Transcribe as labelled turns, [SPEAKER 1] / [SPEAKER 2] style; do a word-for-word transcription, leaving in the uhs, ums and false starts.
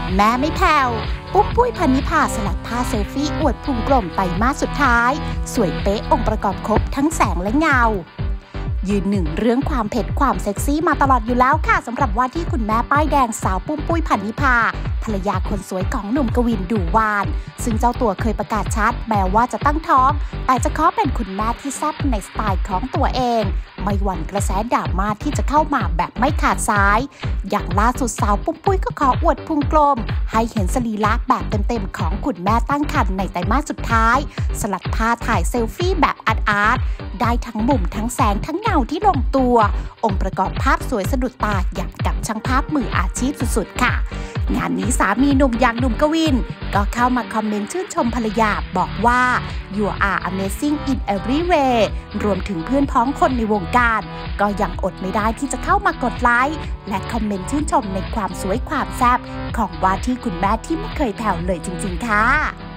[SPEAKER 1] แม่ไม่แผ่วปุ๊บปุ้ยพนิพาสลัดผ้าเซลฟี่อวดพุงกลมไตรมาสสุดท้ายสวยเป๊ะองค์ประกอบครบทั้งแสงและเงายืนหนึ่งเรื่องความเผ็ดความเซ็กซี่มาตลอดอยู่แล้วค่ะสำหรับว่าที่คุณแม่ป้ายแดงสาวปุ้มปุ้ยพนิพาภรรยาคนสวยของหนุ่มกวินดูวานซึ่งเจ้าตัวเคยประกาศชัดแม้ว่าจะตั้งท้องแต่จะขอเป็นคุณแม่ที่แซ่บในสไตล์ของตัวเองไม่หวั่นกระแสดราม่าที่จะเข้ามาแบบไม่ขาดสายอย่างล่าสุดสาวปุ้มปุ้ยก็ขออวดพุงกลมให้เห็นสรีระแบบเต็มๆของคุณแม่ตั้งครรภ์ในไตรมาสสุดท้ายสลัดผ้าถ่ายเซลฟี่แบบอาร์ตๆได้ทั้งมุมทั้งแสงทั้งเงาที่ลงตัวองค์ประกอบภาพสวยสะดุดตาอย่างกับช่างภาพมืออาชีพสุดๆค่ะงานนี้สามีหนุ่มอย่างหนุ่มกวินก็เข้ามาคอมเมนต์ชื่นชมภรรยาบอกว่า you are amazing in every way รวมถึงเพื่อนพ้องคนในวงการก็ยังอดไม่ได้ที่จะเข้ามากดไลค์และคอมเมนต์ชื่นชมในความสวยความแซ่บของว่าที่คุณแม่ที่ไม่เคยแผ่วเลยจริงๆค่ะ